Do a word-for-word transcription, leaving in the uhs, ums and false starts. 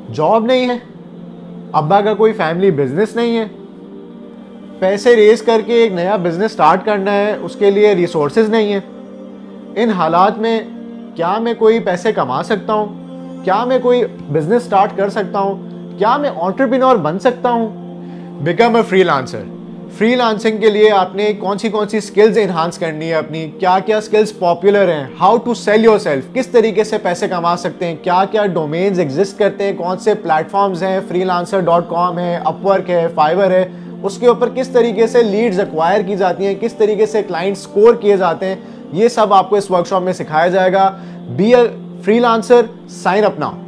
Job नहीं है, अब्बा का कोई फैमिली बिजनेस नहीं है, पैसे रेज करके एक नया बिजनेस स्टार्ट करना है, उसके लिए रिसोर्सेज नहीं है। इन हालात में क्या मैं कोई पैसे कमा सकता हूँ? क्या मैं कोई बिजनेस स्टार्ट कर सकता हूँ? क्या मैं एंटरप्रेन्योर बन सकता हूँ? Become a freelancer. फ्रीलांसिंग के लिए आपने कौन सी कौन सी स्किल्स एनहांस करनी है अपनी, क्या क्या स्किल्स पॉपुलर हैं, how to sell yourself, किस तरीके से पैसे कमा सकते हैं, क्या क्या डोमेन्स एग्जिस्ट करते हैं, कौन से प्लेटफॉर्म्स हैं, फ्रीलांसर डॉट कॉम है, अपवर्क है, फाइवर है, उसके ऊपर किस तरीके से लीड्स एक्वायर की जाती हैं, किस तरीके से क्लाइंट स्कोर किए जाते हैं, ये सब आपको इस वर्कशॉप में सिखाया जाएगा। Be a freelancer, sign up now.